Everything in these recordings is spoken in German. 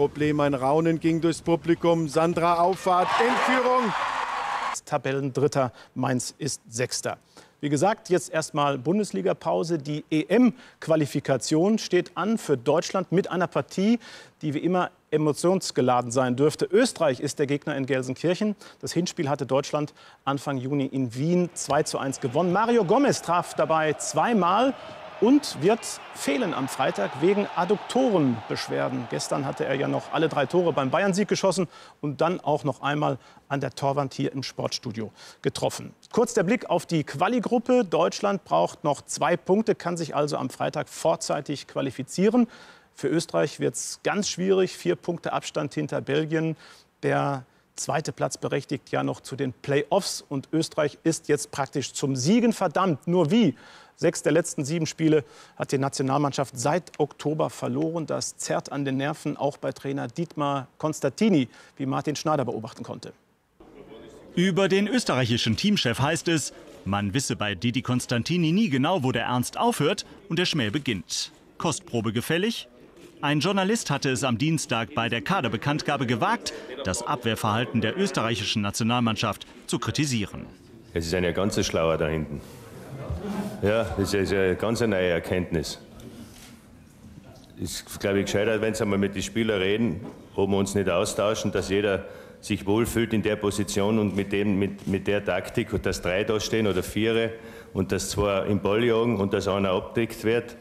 Problem. Ein Raunen ging durchs Publikum. Sandra Auffahrt in Führung. Tabellendritter, Mainz ist Sechster. Wie gesagt, jetzt erstmal Bundesliga-Pause. Die EM-Qualifikation steht an für Deutschland mit einer Partie, die wie immer emotionsgeladen sein dürfte. Österreich ist der Gegner in Gelsenkirchen. Das Hinspiel hatte Deutschland Anfang Juni in Wien 2:1 gewonnen. Mario Gomez traf dabei zweimal und wird fehlen am Freitag wegen Adduktorenbeschwerden. Gestern hatte er ja noch alle 3 Tore beim Bayern-Sieg geschossen und dann auch noch einmal an der Torwand hier im Sportstudio getroffen. Kurz der Blick auf die Quali-Gruppe. Deutschland braucht noch 2 Punkte, kann sich also am Freitag vorzeitig qualifizieren. Für Österreich wird es ganz schwierig. 4 Punkte Abstand hinter Belgien. Der zweite Platz berechtigt ja noch zu den Play-offs. Und Österreich ist jetzt praktisch zum Siegen verdammt. Nur wie? 6 der letzten 7 Spiele hat die Nationalmannschaft seit Oktober verloren. Das zerrt an den Nerven, auch bei Trainer Dietmar Constantini, wie Martin Schneider beobachten konnte. Über den österreichischen Teamchef heißt es, man wisse bei Didi Constantini nie genau, wo der Ernst aufhört und der Schmäh beginnt. Kostprobe gefällig? Ein Journalist hatte es am Dienstag bei der Kaderbekanntgabe gewagt, das Abwehrverhalten der österreichischen Nationalmannschaft zu kritisieren. Es ist eine ganz schlauer da hinten. Ja, das ist eine ganz neue Erkenntnis. Es ist, glaube ich, gescheiter, wenn Sie einmal mit den Spielern reden, ob wir uns nicht austauschen, dass jeder sich wohlfühlt in der Position und mit der Taktik, und dass 3 da stehen oder 4 und dass 2 im Ball jagen und dass einer abdeckt wird.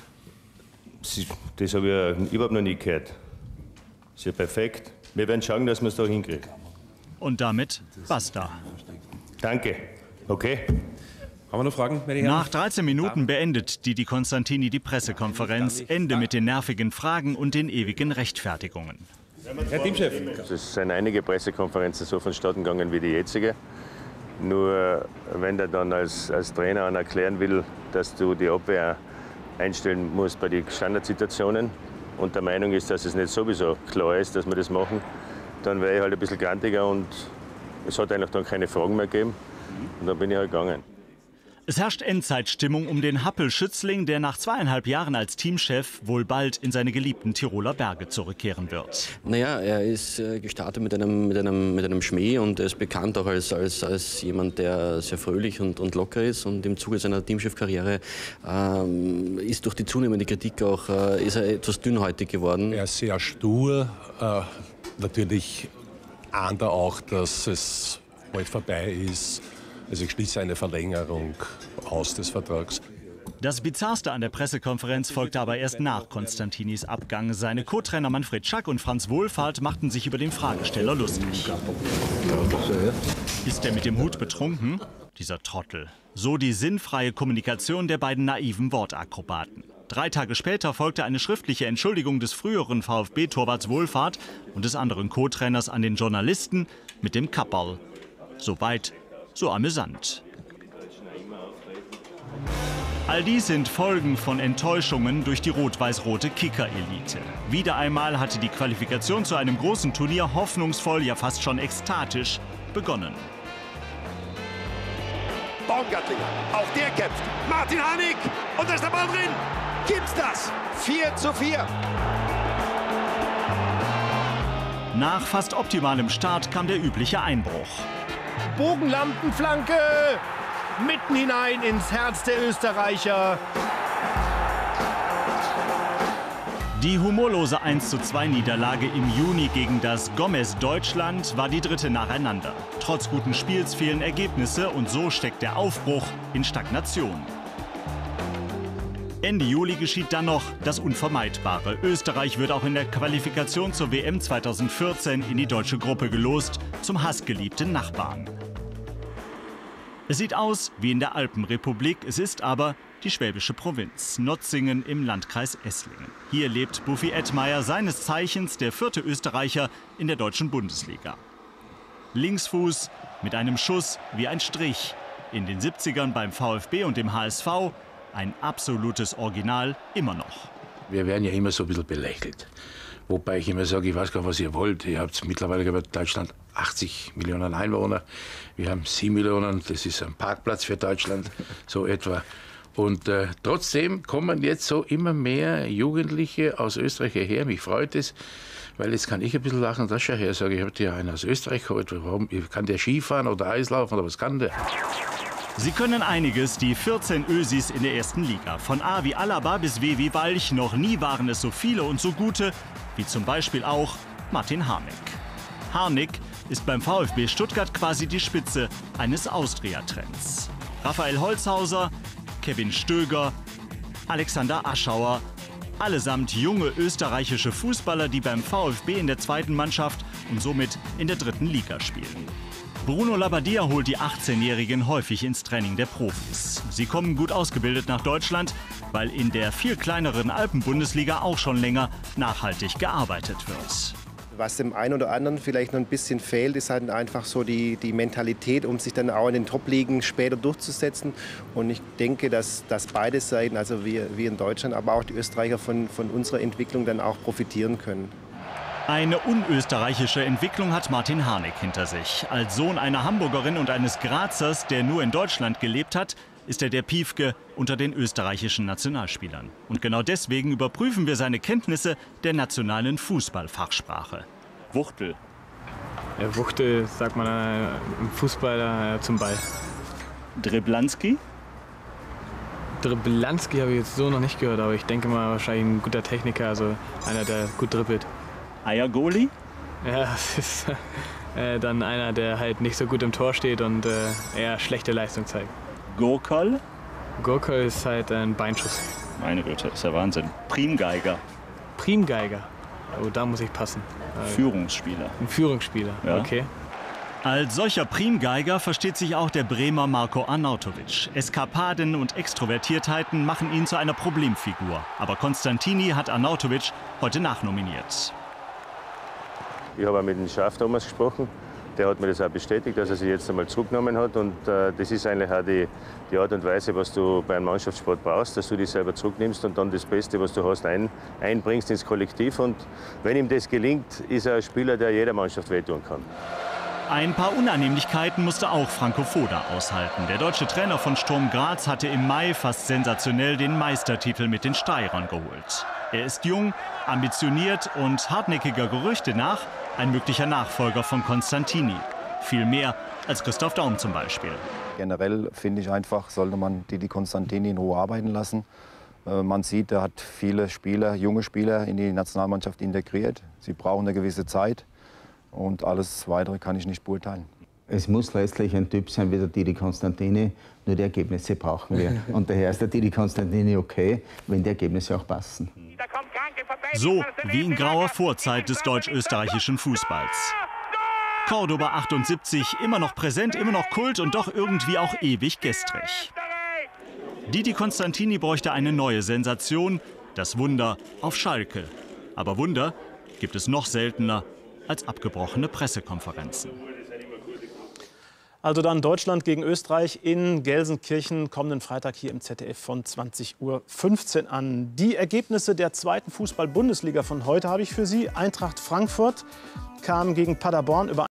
Das habe ich überhaupt noch nie gehört. Das ist ja perfekt. Wir werden schauen, dass wir es da hinkriegen. Und damit basta. Danke. Okay. Haben wir noch Fragen, meine Herren? Nach 13 Minuten beendet Didi Constantini die Pressekonferenz. Ende mit den nervigen Fragen und den ewigen Rechtfertigungen. Herr Teamchef. Es sind einige Pressekonferenzen so vonstatten gegangen wie die jetzige. Nur wenn der dann als Trainer erklären will, dass du die Abwehr einstellen musst bei den Standardsituationen und der Meinung ist, dass es nicht sowieso klar ist, dass wir das machen, dann wäre ich halt ein bisschen grantiger und es hat eigentlich dann keine Fragen mehr gegeben. Und dann bin ich halt gegangen. Es herrscht Endzeitstimmung um den Happel-Schützling, der nach 2,5 Jahren als Teamchef wohl bald in seine geliebten Tiroler Berge zurückkehren wird. Naja, er ist gestartet mit einem Schmäh und er ist bekannt auch als jemand, der sehr fröhlich und locker ist. Und im Zuge seiner Teamchef-Karriere ist durch die zunehmende Kritik auch ist er etwas dünnhäutig geworden. Er ist sehr stur. Natürlich ahnt er auch, dass es bald vorbei ist. Also ich schließe eine Verlängerung aus des Vertrags. Das Bizarrste an der Pressekonferenz folgte aber erst nach Constantinis Abgang. Seine Co-Trainer Manfred Schack und Franz Wohlfahrt machten sich über den Fragesteller lustig. Ist er mit dem Hut betrunken? Dieser Trottel. So die sinnfreie Kommunikation der beiden naiven Wortakrobaten. 3 Tage später folgte eine schriftliche Entschuldigung des früheren VfB-Torwarts Wohlfahrt und des anderen Co-Trainers an den Journalisten mit dem Kapperl. Soweit so amüsant. All dies sind Folgen von Enttäuschungen durch die rot-weiß-rote Kicker-Elite. Wieder einmal hatte die Qualifikation zu einem großen Turnier hoffnungsvoll, ja fast schon ekstatisch begonnen. Baumgartlinger, auch der kämpft. Martin Harnik und da ist der Ball drin. Gibt's das? 4:4. Nach fast optimalem Start kam der übliche Einbruch. Bogenlampenflanke mitten hinein ins Herz der Österreicher. Die humorlose 1:2 Niederlage im Juni gegen das Gomez-Deutschland war die 3. nacheinander. Trotz guten Spiels fehlen Ergebnisse und so steckt der Aufbruch in Stagnation. Ende Juli geschieht dann noch das Unvermeidbare. Österreich wird auch in der Qualifikation zur WM 2014 in die deutsche Gruppe gelost, zum hassgeliebten Nachbarn. Es sieht aus wie in der Alpenrepublik, es ist aber die schwäbische Provinz, Notzingen im Landkreis Esslingen. Hier lebt Buffy Edmeier, seines Zeichens der 4. Österreicher in der deutschen Bundesliga. Linksfuß mit einem Schuss wie ein Strich. In den 70ern beim VfB und dem HSV ein absolutes Original immer noch. Wir werden ja immer so ein bisschen belächelt. Wobei ich immer sage, ich weiß gar nicht, was ihr wollt. Ihr habt mittlerweile in Deutschland 80 Millionen Einwohner. Wir haben 7 Millionen, das ist ein Parkplatz für Deutschland, so etwa. Und trotzdem kommen jetzt so immer mehr Jugendliche aus Österreich her. Mich freut es, weil jetzt kann ich ein bisschen lachen. Das schau her, sage ich, habe dir einen aus Österreich geholt. Warum kann der Skifahren oder Eislaufen oder was kann der? Sie können einiges, die 14 Ösis in der ersten Liga. Von A wie Alaba bis W wie Walch. Noch nie waren es so viele und so gute, wie zum Beispiel auch Martin Harnik. Harnik ist beim VfB Stuttgart quasi die Spitze eines Austria-Trends. Raphael Holzhauser, Kevin Stöger, Alexander Aschauer, allesamt junge österreichische Fußballer, die beim VfB in der zweiten Mannschaft und somit in der dritten Liga spielen. Bruno Labbadia holt die 18-Jährigen häufig ins Training der Profis. Sie kommen gut ausgebildet nach Deutschland, weil in der viel kleineren Alpenbundesliga auch schon länger nachhaltig gearbeitet wird. Was dem einen oder anderen vielleicht noch ein bisschen fehlt, ist halt einfach so die Mentalität, um sich dann auch in den Top-Ligen später durchzusetzen. Und ich denke, dass beide Seiten, also wir in Deutschland, aber auch die Österreicher von unserer Entwicklung dann auch profitieren können. Eine unösterreichische Entwicklung hat Martin Harnik hinter sich. Als Sohn einer Hamburgerin und eines Grazers, der nur in Deutschland gelebt hat, ist er der Piefke unter den österreichischen Nationalspielern. Und genau deswegen überprüfen wir seine Kenntnisse der nationalen Fußballfachsprache. Wuchtel. Ja, Wuchtel sagt man im Fußball zum Ball. Driblanski? Driblanski habe ich jetzt so noch nicht gehört, aber ich denke mal wahrscheinlich ein guter Techniker, also einer, der gut dribbelt. Eiergoli? Ja, das ist dann einer, der halt nicht so gut im Tor steht und eher schlechte Leistung zeigt. Gurkol? Gurkol ist halt ein Beinschuss. Meine Güte, ist ja Wahnsinn. Primgeiger? Primgeiger? Oh, da muss ich passen. Führungsspieler. Ein Führungsspieler, ja. Okay. Als solcher Primgeiger versteht sich auch der Bremer Marko Arnautovic. Eskapaden und Extrovertiertheiten machen ihn zu einer Problemfigur. Aber Konstantini hat Arnautovic heute nachnominiert. Ich habe auch mit dem Schaf Thomas gesprochen. Der hat mir das auch bestätigt, dass er sich jetzt einmal zurückgenommen hat. Und das ist eigentlich auch die Art und Weise, was du beim Mannschaftssport brauchst, dass du dich selber zurücknimmst und dann das Beste, was du hast, einbringst ins Kollektiv. Und wenn ihm das gelingt, ist er ein Spieler, der jeder Mannschaft wehtun kann. Ein paar Unannehmlichkeiten musste auch Franco Foda aushalten. Der deutsche Trainer von Sturm Graz hatte im Mai fast sensationell den Meistertitel mit den Steirern geholt. Er ist jung, ambitioniert und hartnäckiger Gerüchte nach ein möglicher Nachfolger von Konstantini. Viel mehr als Christoph Daum zum Beispiel. Generell finde ich einfach, sollte man die Konstantini in Ruhe arbeiten lassen. Man sieht, er hat viele Spieler, junge Spieler in die Nationalmannschaft integriert. Sie brauchen eine gewisse Zeit und alles Weitere kann ich nicht beurteilen. Es muss letztlich ein Typ sein wie der Didi Konstantini, nur die Ergebnisse brauchen wir. Und daher ist der Didi Konstantini okay, wenn die Ergebnisse auch passen. So wie in grauer Vorzeit des deutsch-österreichischen Fußballs. Cordoba 78, immer noch präsent, immer noch Kult und doch irgendwie auch ewig gestrig. Didi Konstantini bräuchte eine neue Sensation, das Wunder auf Schalke. Aber Wunder gibt es noch seltener als abgebrochene Pressekonferenzen. Also dann Deutschland gegen Österreich in Gelsenkirchen kommenden Freitag hier im ZDF von 20:15 Uhr an. Die Ergebnisse der zweiten Fußball-Bundesliga von heute habe ich für Sie. Eintracht Frankfurt kam gegen Paderborn über